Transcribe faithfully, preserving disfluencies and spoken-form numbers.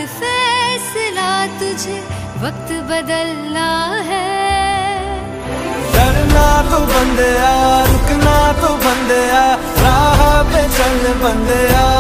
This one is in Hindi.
फैसला तुझे वक्त बदलना है। डरना तो बंदया, रुकना तो बंदया, राह पे चल बंदया।